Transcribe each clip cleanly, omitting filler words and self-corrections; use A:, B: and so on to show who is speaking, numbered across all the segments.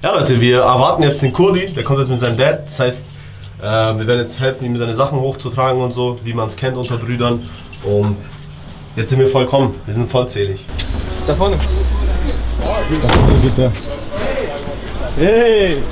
A: Ja Leute, wir erwarten jetzt den Kurdi, der kommt jetzt mit seinem Dad. Das heißt, wir werden jetzt helfen, ihm seine Sachen hochzutragen und so, wie man es kennt unter Brüdern. Und jetzt sind wir vollkommen, wir sind vollzählig.
B: Da vorne.
C: Da vorne bitte.
B: Hey!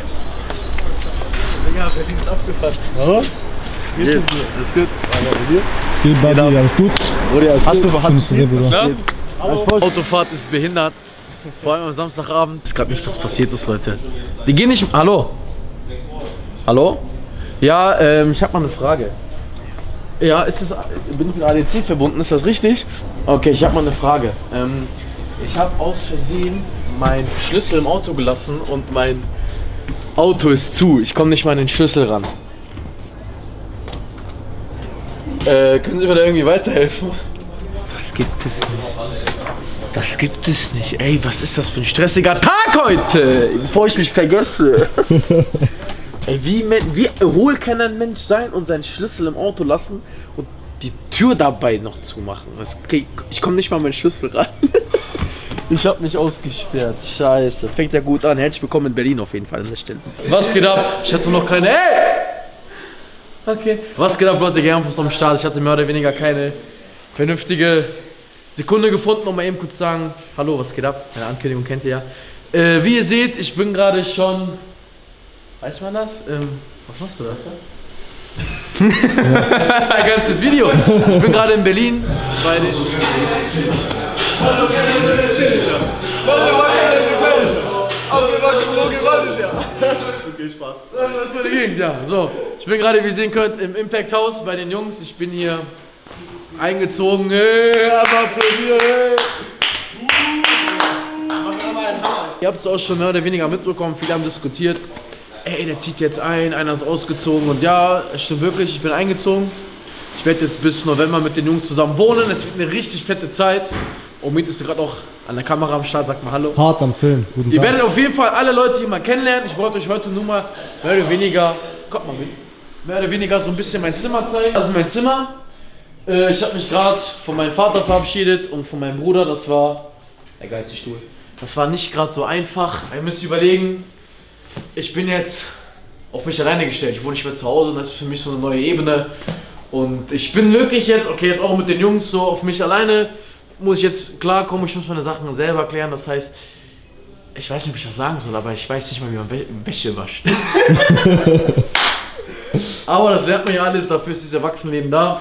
B: Digga, Berlin ist abgefuckt.
A: Ja?
B: Geht's dir? Alles gut?
C: Es geht bei dir, alles gut?
A: Hast du
B: Ja? Autofahrt ist behindert. Vor allem am Samstagabend. Es ist gerade nicht, was passiert ist, Leute. Die gehen nicht. Hallo? Hallo? Ja, ich habe mal eine Frage. Ja, bin ich mit ADC verbunden? Ist das richtig? Okay, ich habe mal eine Frage. Ich habe aus Versehen meinen Schlüssel im Auto gelassen und mein Auto ist zu. Ich komme nicht mal an den Schlüssel ran. Können Sie mir da irgendwie weiterhelfen? Das gibt es nicht. Das gibt es nicht. Ey, was ist das für ein stressiger Tag heute? Bevor ich mich vergesse. Ey, wie hohl kann ein Mensch sein und seinen Schlüssel im Auto lassen und die Tür dabei noch zumachen? Ich komme nicht mal an meinen Schlüssel ran. Ich hab mich ausgesperrt. Scheiße. Fängt ja gut an. Herzlich willkommen in Berlin auf jeden Fall an der Stelle. Was geht ab? Ich hatte noch keine. Hey! Okay. Was geht ab, Leute? Gerne was am Start. Ich hatte mehr oder weniger keine vernünftige Sekunde gefunden, um mal eben kurz zu sagen: Hallo, was geht ab? Meine Ankündigung kennt ihr ja. Wie ihr seht, ich bin gerade schon. Weiß man das? Was machst du da? Ein ganzes Video. Ich bin gerade in Berlin bei den.
A: Okay, Spaß.
B: Das war die Gegend, ja. So, ich bin gerade, wie ihr sehen könnt, im Impact House bei den Jungs. Ich bin hier eingezogen. Hey, einmal applaudieren, hey. Ihr habt es auch schon mehr oder weniger mitbekommen, viele haben diskutiert. Ey, der zieht jetzt ein, einer ist ausgezogen und ja, es stimmt wirklich, ich bin eingezogen. Ich werde jetzt bis November mit den Jungs zusammen wohnen, es wird eine richtig fette Zeit. Omid ist gerade auch an der Kamera am Start, sagt mal Hallo.
C: Hart am Film, guten Tag.
B: Ihr werdet auf jeden Fall alle Leute hier mal kennenlernen. Ich wollte euch heute nur mal mehr oder weniger, kommt mal mit, mehr oder weniger so ein bisschen mein Zimmer zeigen. Das ist mein Zimmer. Ich habe mich gerade von meinem Vater verabschiedet und von meinem Bruder, das war der geilste Stuhl. Das war nicht gerade so einfach. Ihr müsst überlegen, ich bin jetzt auf mich alleine gestellt. Ich wohne nicht mehr zu Hause und das ist für mich so eine neue Ebene. Und ich bin wirklich jetzt, okay, jetzt auch mit den Jungs so auf mich alleine, muss ich jetzt klarkommen, ich muss meine Sachen selber klären. Das heißt, ich weiß nicht, ob ich das sagen soll, aber ich weiß nicht mal, wie man Wäsche wascht. Aber das lernt man ja alles, dafür ist dieses Erwachsenenleben da.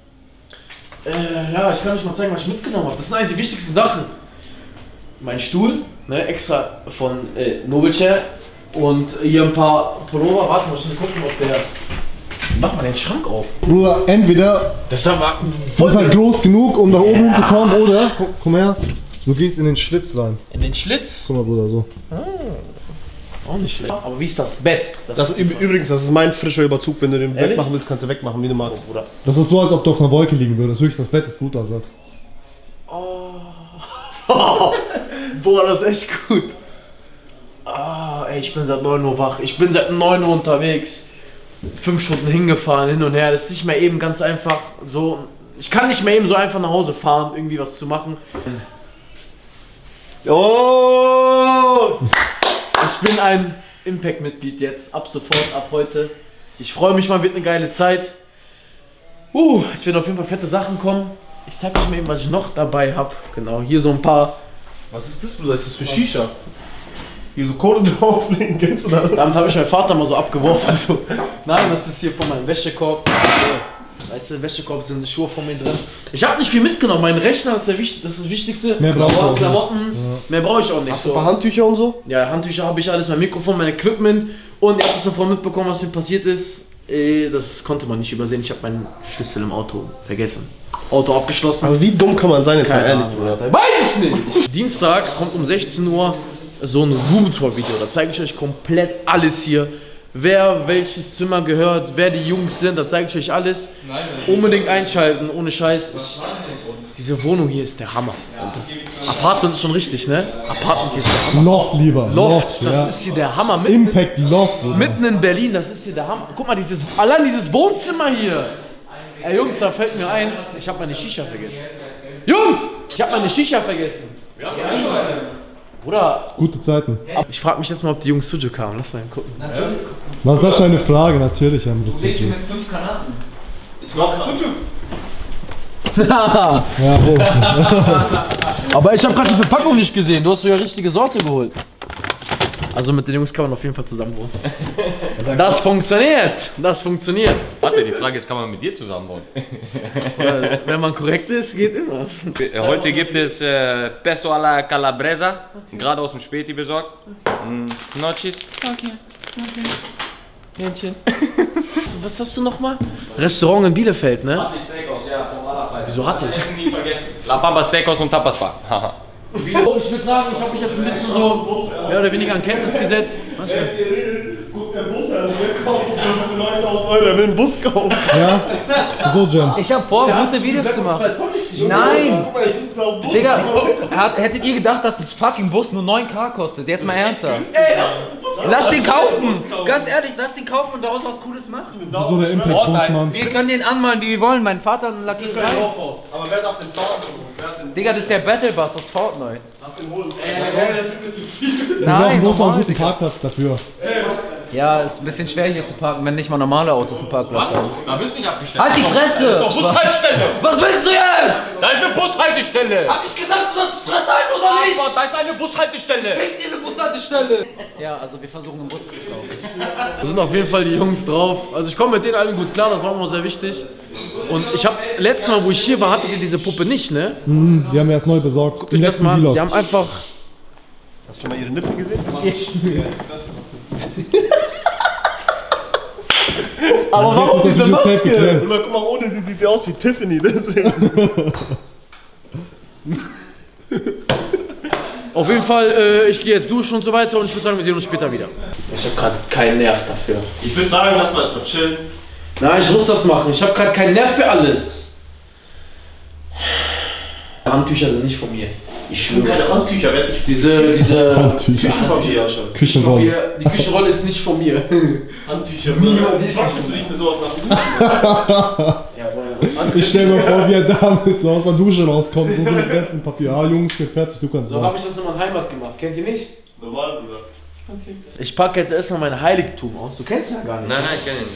B: Ja, ich kann euch mal zeigen, was ich mitgenommen habe. Das sind eigentlich die wichtigsten Sachen. Mein Stuhl, ne, extra von Nobelchair. Und hier ein paar Pullover. Warte, muss ich gucken, ob der. Mach mal den Schrank auf.
C: Bruder, entweder
B: das ist aber
C: voll halt groß genug, um da oben hinzukommen, oder komm her, du gehst in den Schlitz rein.
B: In den Schlitz?
C: Guck mal, Bruder, so.
B: Auch nicht schlecht. Aber wie ist das Bett?
A: Das ist übrigens, das ist mein frischer Überzug. Wenn du den wegmachen willst, kannst du wegmachen, wie du magst.
B: Bruder.
C: Das ist so, als ob du auf einer Wolke liegen würdest. Wirklich, das Bett ist gut ersatz.
B: Oh. Boah, das ist echt gut. Ah, ey, ich bin seit 9 Uhr wach. Ich bin seit 9 Uhr unterwegs. 5 Stunden hingefahren, hin und her. Das ist nicht mehr eben ganz einfach so. Ich kann nicht mehr eben so einfach nach Hause fahren, irgendwie was zu machen. Oh! Ich bin ein Impact-Mitglied jetzt, ab sofort, ab heute. Ich freue mich mal, wird eine geile Zeit. Es werden auf jeden Fall fette Sachen kommen. Ich zeig euch mal eben, was ich noch dabei habe. Genau, hier so ein paar.
A: Was ist das, Bruder? Ist das für Shisha? Hier so Kohle drauflegen, kennst du das?
B: Damit habe ich meinen Vater mal so abgeworfen. Also, nein, das ist hier von meinem Wäschekorb. Weißt du, im Wäschekorb sind Schuhe von mir drin. Ich habe nicht viel mitgenommen. Mein Rechner ist das ist das Wichtigste.
C: Mehr brauchst du auch
B: Klamotten,
C: ja.
B: Mehr brauche ich auch nicht.
A: Hast du ein paar Handtücher und so?
B: Ja, Handtücher habe ich alles, mein Mikrofon, mein Equipment. Und ihr habt es davon mitbekommen, was mir passiert ist. Das konnte man nicht übersehen. Ich habe meinen Schlüssel im Auto vergessen. Auto abgeschlossen.
A: Aber wie dumm kann man sein, jetzt mal ehrlich,
B: Bruder? Weiß ich nicht. Dienstag kommt um 16 Uhr so ein Roomtour-Video. Da zeige ich euch komplett alles hier. Wer welches Zimmer gehört, wer die Jungs sind, da zeige ich euch alles. Unbedingt einschalten, ohne Scheiß. Diese Wohnung hier ist der Hammer. Und das Apartment ist schon richtig, ne? Apartment hier ist der Hammer.
C: Loft lieber.
B: Loft, das
C: ja.
B: ist hier der Hammer.
C: Impact Loft, Bruder.
B: Mitten in Berlin, das ist hier der Hammer. Guck mal, allein dieses Wohnzimmer hier. Ey Jungs, da fällt mir ein, ich habe meine Shisha vergessen. Jungs, ich habe meine Shisha vergessen. Oder?
C: Gute Zeiten.
B: Ich frage mich jetzt mal, ob die Jungs Sujuk haben. Lass mal gucken.
C: Was ist das für eine Frage? Natürlich haben wir das.
D: Legst du mit 5 Granaten?
A: Ich mag Sujuk.
C: Ja,
B: Aber ich habe gerade die Verpackung nicht gesehen. Du hast sogar richtige Sorte geholt. Also mit den Jungs kann man auf jeden Fall zusammen wohnen. Das funktioniert. Das funktioniert.
E: Warte, die Frage ist, kann man mit dir zusammen wohnen?
B: Oder, wenn man korrekt ist, geht immer.
E: Heute gibt es Pesto alla Calabresa, gerade aus dem Späti besorgt. Nochis.
B: Okay. Hähnchen. Was hast du nochmal? Restaurant in Bielefeld, ne?
E: Hattig Steakhouse, ja, vom Allerfall.
B: Wieso Hattig?
E: Essen nie vergessen. La Pampa Steakhouse und Tapas Bar. Haha.
B: Ich würde sagen, ich habe mich jetzt ein bisschen so mehr oder weniger an Kenntnis gesetzt. Was denn?
A: Guck, der Bus an, der kauft für 9.000 Euro, er will einen Bus kaufen.
C: ja. So, Jam.
D: Ich hab vor, gute Videos zu machen. Nein!
A: Guck mal, ich bin da Bus.
D: Digga, hättet ihr gedacht, dass ein fucking Bus nur 9.000 kostet? Jetzt mal ernsthaft. Lass den kaufen! Ganz ehrlich, lass den kaufen und daraus was Cooles machen.
C: So der Impact-Mann.
D: Wir können den anmalen, wie wir wollen. Mein Vater und Lucky 3.
A: Aber wer darf den fahren von uns? Wer hat den
D: Digga, das ist der Battle Bus aus Fortnite.
A: Lass den holen.
B: Das wird mir zu viel.
C: Wir brauchen
D: Nein,
C: bloß noch einen
D: normal.
C: guten Parkplatz dafür.
D: Ja, ist ein bisschen schwer hier zu parken, wenn nicht mal normale Autos einen Parkplatz haben.
E: Da wirst du nicht abgestellt.
D: Halt die Fresse!
E: Bushaltestelle!
D: Was willst du jetzt?
E: Da ist eine Bushaltestelle!
D: Hab ich gesagt, du sollst Stress halten oder nicht?
E: Aber da ist eine Bushaltestelle!
D: Fick diese Bushaltestelle! Ja, also wir versuchen einen Bus zu kaufen.
B: Da sind auf jeden Fall die Jungs drauf. Also ich komme mit denen allen gut klar, das war mir sehr wichtig. Und ich habe, letztes Mal, wo ich hier war, hattet ihr diese Puppe nicht, ne?
C: Die haben wir erst neu besorgt.
B: Guckt euch das mal an. Die haben einfach...
A: Hast du schon mal ihre Nippel gesehen?
C: Aber warum diese Maske?
A: Oder guck mal, ohne die sieht aus wie Tiffany, deswegen.
B: Auf jeden Fall, ich gehe jetzt duschen und so weiter und ich würde sagen, wir sehen uns später wieder. Ich habe gerade keinen Nerv dafür.
A: Ich würde sagen, lass mal erstmal chillen.
B: Nein, ich muss das machen. Ich habe gerade keinen Nerv für alles. Handtücher sind nicht von mir. Ich schwöre.
A: Keine Handtücher, werd ich.
B: Diese
C: Handtücher.
A: Küchenpapier schon.
C: Küchenrolle.
B: Die Küchenrolle ist nicht von mir.
A: Handtücher.
B: Niemand ist
A: Was bist du nicht mit sowas nach
C: Ich stell mir vor, wie er damit so aus der Dusche rauskommt und so mit ganzen Papier. Ah, Jungs, ich bin fertig, du kannst
B: So habe ich das in meiner Heimat gemacht. Kennt ihr nicht?
A: Normal, Bruder.
B: Ich packe jetzt erstmal mein Heiligtum aus. Du kennst ja gar nicht.
E: Nein, ich kenne ihn.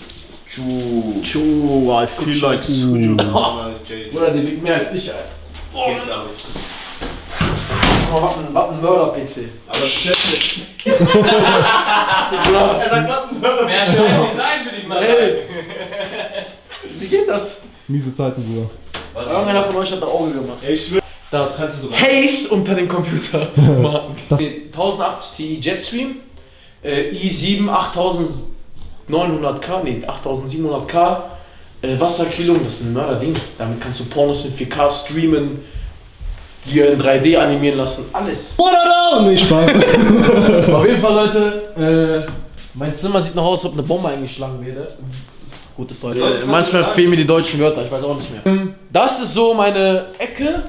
B: I feel like
A: Jay.
B: Bruder, der wiegt mehr als ich, Alter.
A: Geht gar nicht.
B: Oh, was ein Mörder-PC.
A: Aber schnell. Er sagt, was ein Mörder.
E: Mehr scheint nicht sein, würde ich mal sagen.
B: Wie geht das?
C: Miese Zeiten, Bruder.
B: Irgendeiner von euch hat ein Auge gemacht.
A: Ich schwör.
B: Das
A: Kannst du sogar.
B: Haze unter den Computer. 1080 Ti Jetstream, i7 8900K, nee 8700K, Wasserkühlung, das ist ein Mörderding. Damit kannst du Pornos in 4K streamen, dir in 3D animieren lassen, alles.
C: Nee, Spaß.
B: Auf jeden Fall, Leute, mein Zimmer sieht noch aus, als ob eine Bombe eingeschlagen wäre. Gutes Deutsch. Manchmal fehlen mir die deutschen Wörter, ich weiß auch nicht mehr. Das ist so meine Ecke.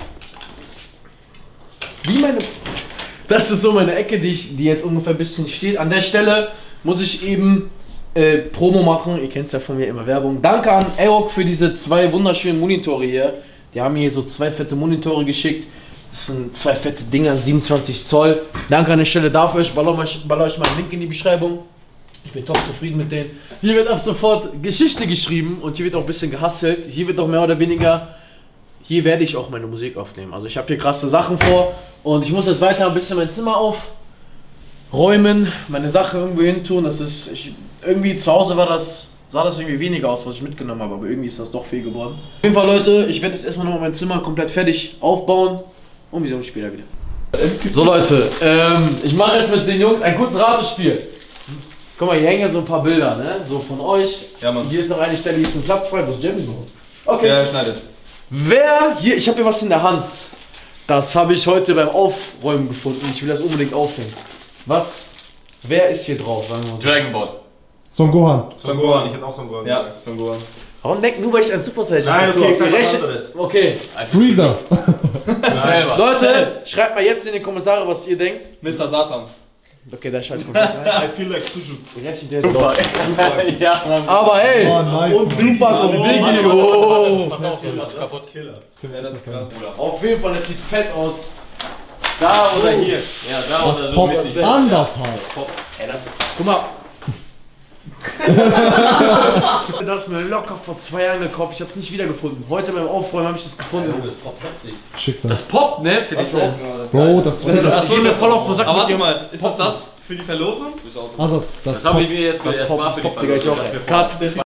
B: Das ist so meine Ecke, die jetzt ungefähr ein bisschen steht. An der Stelle muss ich eben Promo machen. Ihr kennt es ja von mir, immer Werbung. Danke an Aerox für diese 2 wunderschönen Monitore hier. Die haben mir hier so 2 fette Monitore geschickt. Das sind 2 fette Dinger, 27 Zoll. Danke an der Stelle dafür. Ich baller euch mal einen Link in die Beschreibung. Ich bin top zufrieden mit denen. Hier wird ab sofort Geschichte geschrieben und hier wird auch ein bisschen gehustelt. Hier wird auch mehr oder weniger... Hier werde ich auch meine Musik aufnehmen. Also ich habe hier krasse Sachen vor und ich muss jetzt weiter ein bisschen mein Zimmer aufräumen, meine Sachen irgendwo hin tun. Das ist, irgendwie zu Hause sah das irgendwie weniger aus, was ich mitgenommen habe, aber irgendwie ist das doch viel geworden. Auf jeden Fall, Leute, ich werde jetzt erstmal nochmal mein Zimmer komplett fertig aufbauen und wir sehen uns später wieder. So Leute, ich mache jetzt mit den Jungs ein kurzes Ratespiel. Guck mal, hier hängen ja so ein paar Bilder, ne? So von euch.
E: Ja, Mann.
B: Hier ist noch eine Stelle, hier ist ein Platz frei, wo ist Jamie so? Okay.
E: Ja, schneidet.
B: Wer hier, ich habe hier was in der Hand. Das habe ich heute beim Aufräumen gefunden. Ich will das unbedingt aufhängen. Wer ist hier drauf? Sagen wir mal so.
E: Dragon Ball.
C: Son Gohan.
A: Son Gohan, ich hätte auch Son Gohan.
E: Ja, Son Gohan.
B: Warum denkt nur, weil ich ein Super Saiyan
A: Nein, okay, ich sag was
B: Rechnen-
A: anderes.
B: Okay.
C: Freezer.
E: Selber.
B: Leute, schreibt mal jetzt in die Kommentare, was ihr denkt.
E: Mr. Satan.
B: Okay, der Scheiß kommt jetzt rein.
A: I feel like Sujuk.
B: Rechnet ihr doch.
E: Ja.
B: Aber hey!
C: Oh, nice.
B: Und Tupac und Biggie. Oh.
E: Pass auf, das ist kaputt.
A: Killer.
E: Ja, das ist krass, Bruder.
B: Auf jeden Fall, das sieht fett aus.
E: Da oder hier. Ja, da oder so
C: Poppt
E: mittig.
C: anders halt.
B: Ey, das. Guck mal. Das ist mir locker vor 2 Jahren gekauft. Ich hab's nicht wiedergefunden. Heute beim Aufräumen habe ich das gefunden.
C: Schicksal.
B: Das poppt, ne? Für dich so.
C: Bro, das
B: Das geht mir voll auf den Sack.
F: Aber
B: mit
F: warte
B: dem
F: mal, ist das für die Verlosung?
C: also,
E: Das habe ich mir jetzt
B: Das
E: erst
B: poppt,
E: mal
B: das
E: für die
B: poppt, Digga, ich auch.
E: Verlosung, dass wir
B: Cut.